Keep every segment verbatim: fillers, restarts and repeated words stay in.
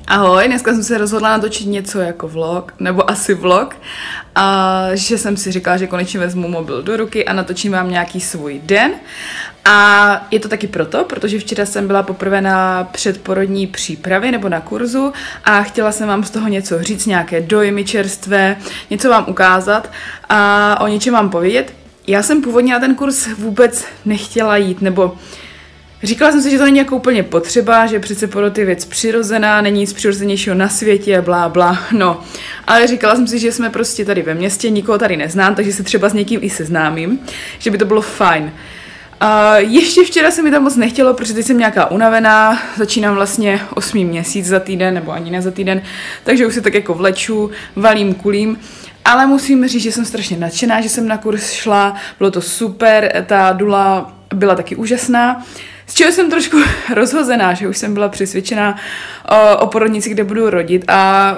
Ahoj, dneska jsem se rozhodla natočit něco jako vlog, nebo asi vlog, a že jsem si říkala, že konečně vezmu mobil do ruky a natočím vám nějaký svůj den. A je to taky proto, protože včera jsem byla poprvé na předporodní přípravě nebo na kurzu a chtěla jsem vám z toho něco říct, nějaké dojmy čerstvé, něco vám ukázat a o něčem vám povědět. Já jsem původně na ten kurz vůbec nechtěla jít, nebo říkala jsem si, že to není jako úplně potřeba, že přece porod je věc přirozená, není nic přirozenějšího na světě, blá, blá, no. Ale říkala jsem si, že jsme prostě tady ve městě, nikoho tady neznám, takže se třeba s někým i seznámím, že by to bylo fajn. A ještě včera se mi tam moc nechtělo, protože teď jsem nějaká unavená, začínám vlastně osmý měsíc za týden, nebo ani ne za týden, takže už se tak jako vleču, valím, kulím. Ale musím říct, že jsem strašně nadšená, že jsem na kurz šla, bylo to super, ta dula byla taky úžasná. Z čeho jsem trošku rozhozená, že už jsem byla přesvědčená o, o porodnici, kde budu rodit, a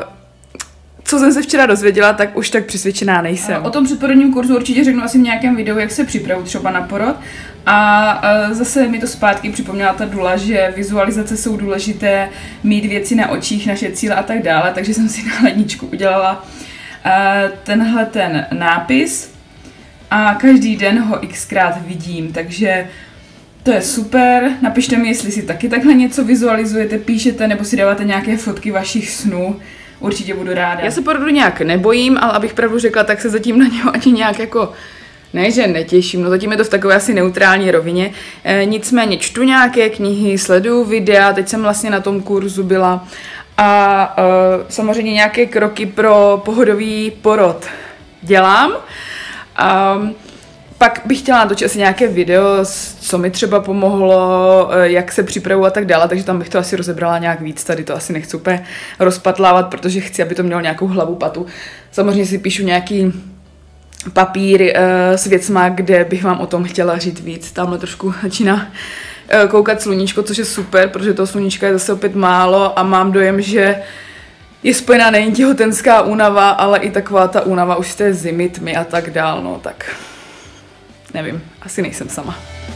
co jsem se včera dozvěděla, tak už tak přesvědčená nejsem. O tom předporodním kurzu určitě řeknu asi v nějakém videu, jak se připravu třeba na porod. A, a zase mi to zpátky připomněla ta dula, že vizualizace jsou důležité, mít věci na očích, naše cíle a tak dále, takže jsem si na ledničku udělala uh, tenhle ten nápis a každý den ho xkrát vidím, takže to je super. Napište mi, jestli si taky takhle něco vizualizujete, píšete nebo si dáváte nějaké fotky vašich snů. Určitě budu ráda. Já se porodu nějak nebojím, ale abych pravdu řekla, tak se zatím na něho ani nějak jako, ne že netěším, no zatím je to v takové asi neutrální rovině. E, nicméně čtu nějaké knihy, sleduju videa, teď jsem vlastně na tom kurzu byla a e, samozřejmě nějaké kroky pro pohodový porod dělám. A pak bych chtěla natočit asi nějaké video, co mi třeba pomohlo, jak se připravu a tak dále, takže tam bych to asi rozebrala nějak víc, tady to asi nechci úplně rozpatlávat, protože chci, aby to mělo nějakou hlavu patu. Samozřejmě si píšu nějaký papír uh, s věcma, kde bych vám o tom chtěla říct víc. Tamhle trošku začíná uh, koukat sluníčko, což je super, protože toho sluníčka je zase opět málo a mám dojem, že je spojená nejen těhotenská únava, ale i taková ta únava už z té zimy, tmy a tak dál, no tak nevím, asi nejsem sama.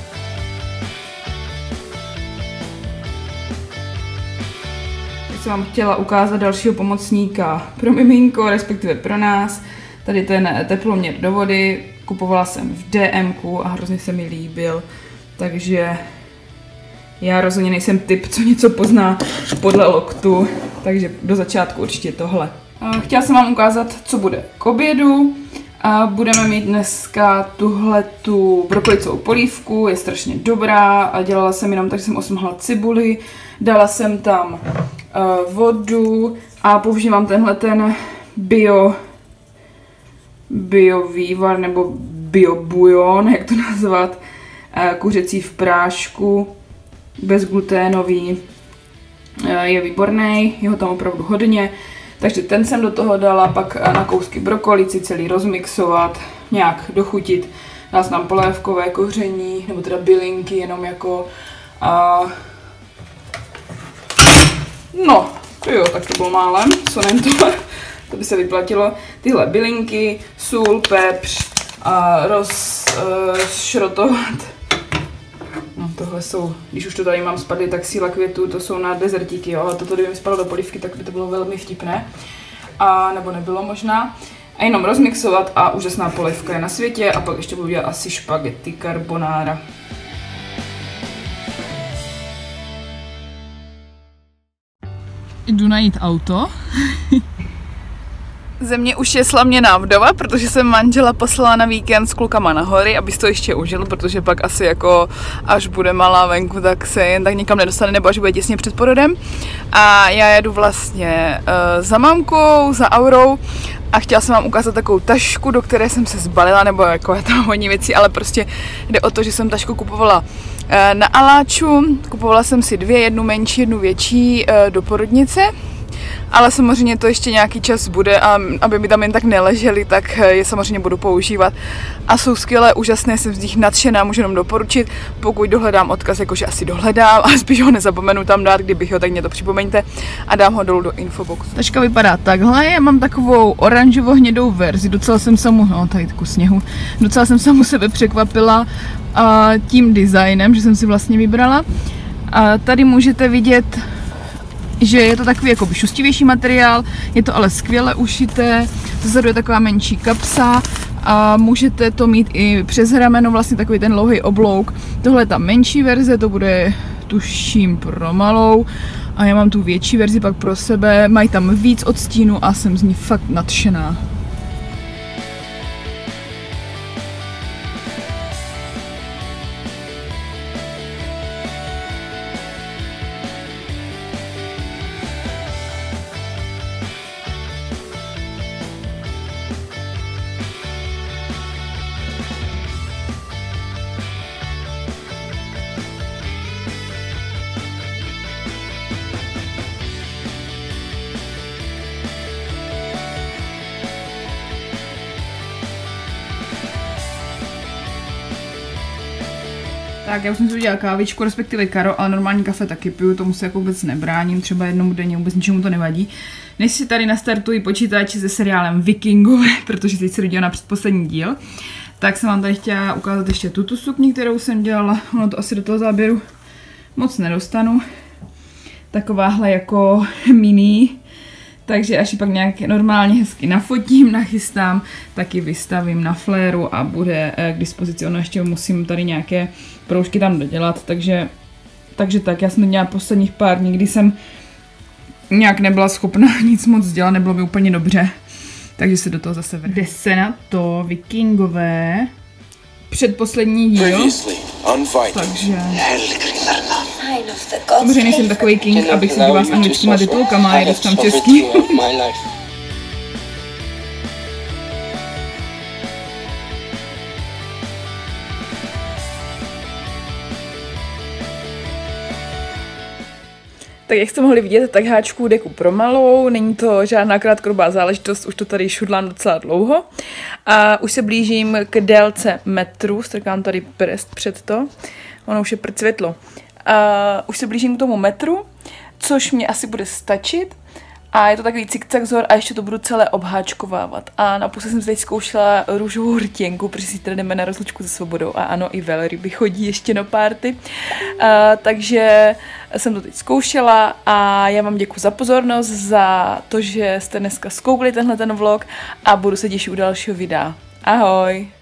Teď jsem vám chtěla ukázat dalšího pomocníka pro miminko, respektive pro nás. Tady ten teploměr do vody, kupovala jsem v D M ku a hrozně se mi líbil, takže já rozhodně nejsem typ, co něco pozná podle loktu, takže do začátku určitě tohle. Chtěla jsem vám ukázat, co bude k obědu. A budeme mít dneska tuhletu brokolicovou polívku, je strašně dobrá a dělala jsem jenom tak, že jsem osmhla cibuli, dala jsem tam uh, vodu a používám tenhle ten bio bio vývar nebo bio bujon, jak to nazvat, uh, kuřecí v prášku, bezgluténový, uh, je výborný, je ho tam opravdu hodně. Takže ten jsem do toho dala, pak na kousky brokolici celý rozmixovat, nějak dochutit. Dala jsem tam polévkové koření, nebo teda bylinky, jenom jako a... No, jo, tak to bylo málem, co nem to, to by se vyplatilo. Tyhle bylinky, sůl, pepř a rozšrotovat. No, tohle jsou, když už to tady mám spadly, tak síla květů, to jsou na dezertíky, jo, ale toto, kdyby mi spadlo do polívky, tak by to bylo velmi vtipné. A nebo nebylo možná. A jenom rozmixovat a úžasná polívka je na světě a pak ještě budu dělat asi špagety carbonara. Jdu najít auto. Ze mě už je slaměná vdova, protože jsem manžela poslala na víkend s klukama na hory, abys to ještě užil, protože pak asi jako až bude malá venku, tak se jen tak nikam nedostane, nebo až bude těsně před porodem. A já jedu vlastně uh, za mamkou, za Aurou a chtěla jsem vám ukázat takovou tašku, do které jsem se zbalila, nebo jako je tam hodně věcí, ale prostě jde o to, že jsem tašku kupovala uh, na Aláču, kupovala jsem si dvě, jednu menší, jednu větší uh, do porodnice. Ale samozřejmě to ještě nějaký čas bude a aby mi tam jen tak neleželi, tak je samozřejmě budu používat. A jsou skvělé, úžasné, jsem z nich nadšená, můžu jenom doporučit. Pokud dohledám odkaz, jakože asi dohledám a spíš ho nezapomenu tam dát, kdybych ho, tak mě to připomeňte a dám ho dolů do infoboxu. Taška vypadá takhle, já mám takovou oranžovo-hnědou verzi, docela jsem samu, no tady kus sněhu, docela jsem samu sebe překvapila a tím designem, že jsem si vlastně vybrala. A tady můžete vidět že je to takový jako šustivější materiál, je to ale skvěle ušité, zezadu je taková menší kapsa a můžete to mít i přes rameno, vlastně takový ten dlouhý oblouk. Tohle je ta menší verze, to bude tuším pro malou a já mám tu větší verzi pak pro sebe, mají tam víc odstínu a jsem z ní fakt nadšená. Tak já už jsem si udělala kávičku, respektive karo, ale normální kafe taky piju, tomu se jako vůbec nebráním, třeba jednou denně, vůbec ničemu to nevadí. Než si tady nastartuji počítač se seriálem Vikingové, protože teď se dodělám na předposlední díl, tak jsem vám tady chtěla ukázat ještě tuto sukni, kterou jsem dělala, ono to asi do toho záběru moc nedostanu. Takováhle jako mini, takže až ji pak nějak normálně hezky nafotím, nachystám, tak ji vystavím na fléru a bude k dispozici. Ono ještě musím tady nějaké proužky tam dodělat, takže, takže tak, já jsem to dělala posledních pár dní, kdy jsem nějak nebyla schopna nic moc dělat, nebylo by úplně dobře, takže se do toho zase vrhnu. Jde se na to, Vikingové, předposlední díl, takže samozřejmě nejsem takový king, abych se dívala s anglickýma titulkama, je dost tam český. Tak jak jste mohli vidět, tak háčku deku pro malou, není to žádná krátkodobá záležitost, už to tady šudlám docela dlouho. A už se blížím k délce metru, strkám tady prst před to, ono už je prd světlo. A už se blížím k tomu metru, což mě asi bude stačit. A je to takový cikcak vzor a ještě to budu celé obháčkovávat. A naposled jsem si teď zkoušela růžovou rtěnku, protože si tady jdeme na rozlučku se svobodou. A ano, i velryby chodí ještě na párty. A, takže jsem to teď zkoušela a já vám děkuji za pozornost, za to, že jste dneska zkoukli tenhle ten vlog a budu se těšit u dalšího videa. Ahoj!